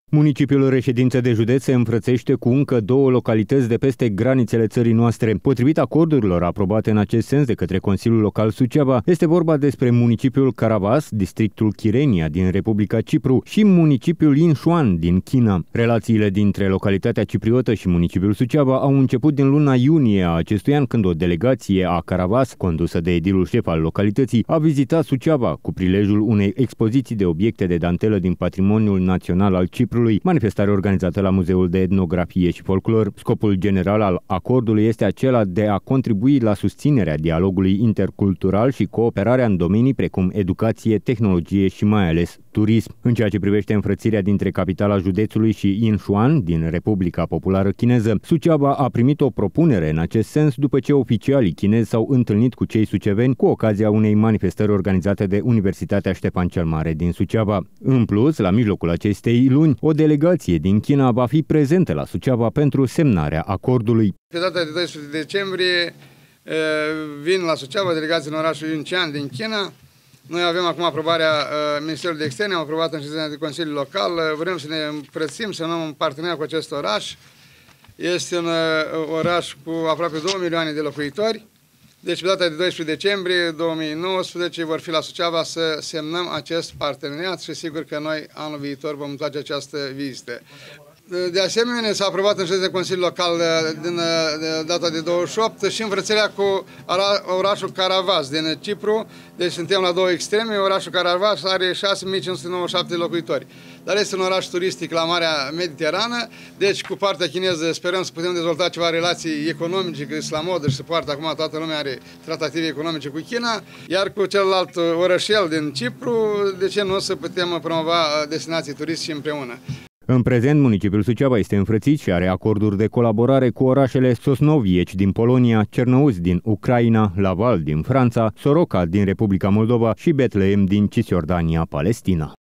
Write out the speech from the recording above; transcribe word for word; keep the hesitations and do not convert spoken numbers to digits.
Municipiul reședință de județ se înfrățește cu încă două localități de peste granițele țării noastre. Potrivit acordurilor aprobate în acest sens de către Consiliul Local Suceava, este vorba despre municipiul Karavas, districtul Chirenia din Republica Cipru și municipiul Inșuan din China. Relațiile dintre localitatea cipriotă și municipiul Suceava au început din luna iunie a acestui an, când o delegație a Karavas, condusă de edilul șef al localității, a vizitat Suceava cu prilejul unei expoziții de obiecte de dantelă din patrimoniul național al Ciprului, manifestare organizată la Muzeul de Etnografie și Folclor. Scopul general al acordului este acela de a contribui la susținerea dialogului intercultural și cooperarea în domenii precum educație, tehnologie și mai ales turism. În ceea ce privește înfrățirea dintre capitala județului și Inșuan din Republica Populară Chineză, Suceava a primit o propunere în acest sens după ce oficialii chinezi s-au întâlnit cu cei suceveni cu ocazia unei manifestări organizate de Universitatea Ștefan cel Mare din Suceava. În plus, la mijlocul acestei luni, o delegație din China va fi prezentă la Suceava pentru semnarea acordului. Pe data de doisprezece decembrie vin la Suceava delegații în orașul Yunqian din China. Noi avem acum aprobarea Ministerului de Externe, am aprobat în ședința de Consiliul Local, vrem să ne împrățim, să luăm un parteneriat cu acest oraș. Este un oraș cu aproape două milioane de locuitori. Deci, pe data de doisprezece decembrie două mii nouăsprezece vor fi la Suceava să semnăm acest parteneriat și sigur că noi anul viitor vom face această vizită. De asemenea, s-a aprobat în ședința de Consiliul Local din data de douăzeci și opt și înfrățirea cu orașul Karavas din Cipru. Deci suntem la două extreme. Orașul Karavas are șase mii cinci sute nouăzeci și șapte de locuitori. Dar este un oraș turistic la Marea Mediterană. Deci cu partea chineză sperăm să putem dezvolta ceva relații economice, că este la modă și se poartă acum, toată lumea are tratative economice cu China. Iar cu celălalt orășel din Cipru, de ce nu să putem promova destinații turistice împreună. În prezent, municipiul Suceava este înfrățit și are acorduri de colaborare cu orașele Sosnovieci din Polonia, Cernăuți din Ucraina, Laval din Franța, Soroca din Republica Moldova și Betlehem din Cisjordania, Palestina.